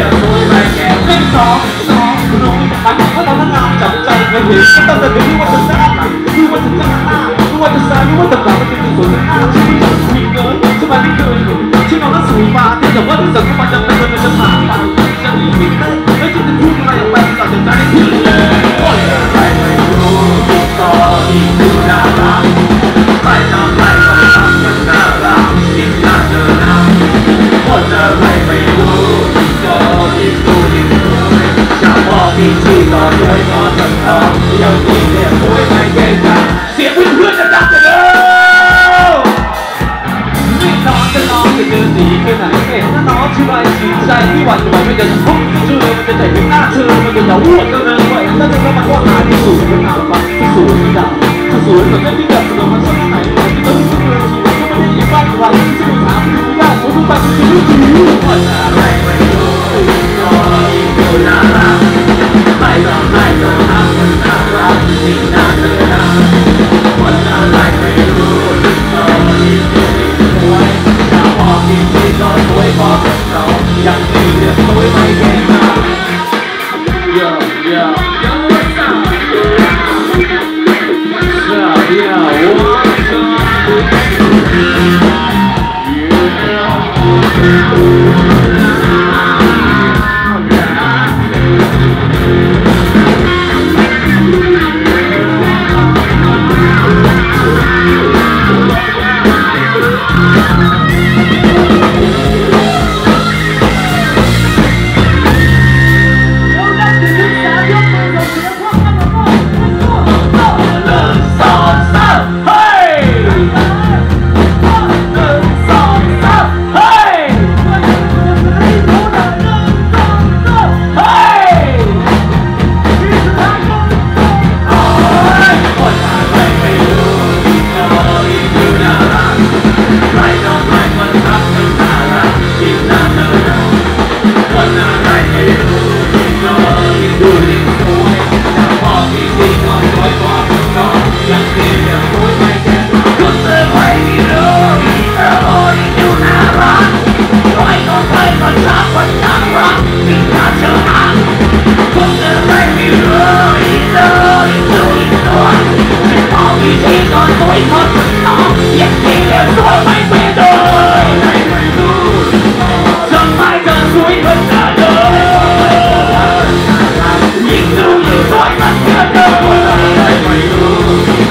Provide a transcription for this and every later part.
ยสวยไม่แก่เล่นสองน้อยหันเพราะตอนนั้นงามจับใจไม่เห็นก็ต้องแต่ไม่รู้ว่าจะสร้างหลังรู้ว่าจะจ้างหน้ารู้ว่าจะสร้างรู้ว่าจะกลับมาเป็นสวยหน้าชีวิตฉันมีเงินทำไมไม่เคยเห็นที่น้องนั้นสวยมาที่แต่ว่าที่สังคมมันจะเป็นมันจะผ่านไปจะหนีไม่ได้ไม่คิดจะพูดอะไรออกไปตัดสินใจผิดเลยคนอะไรไม่รู้ก็ยิ่งดูน่ารักใครทำอะไรก็ทำมันน่ารักยิ่งน่าเจอหน้าคนอะไรไม่รู้ก็ยิ่งดูยิ่งสวยชาวพ่อพี่ชีก็สวยก็ทั้งทองยังมีเสียงสวยไม่เก่งกันเสียงเพื่อนจะดังกันเลยไม่นอนจะนอนจะเดินหนีไปไหนเห็นถ้าน้องชื่ออะไรชื่อใจที่หวั่นไหวไม่จะทุกข์ช่วยมันจะใจเป็นหน้าเธอมันจะอ้วนก็เดินไหวแล้วเธอก็มาว่าหาที่สูงเป็นหน้าบ้านที่สูงที่ดาวที่สูงเหมือนที่แบบเรามันชอบไหนที่ต้องช่วยเราชีวิตก็ไม่ได้ยิ่งบ้านใครที่จะถามที่ยากผมต้องไปที่รู้คนอะไรไม่รู้ก็ยิ่งดูน่ารักไม่ต้องทำมันน่ารักยิ่งน่าเธอหน้าคนอะไรไม่รู้ก็ยิ่งดูสวยชาวพ่อที่ชีก็สวยพอกับเรายังมีเรื่องสวยไม่แก่มา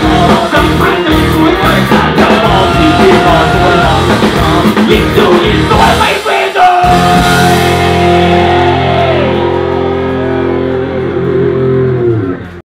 ยิ่งดูยิ่งส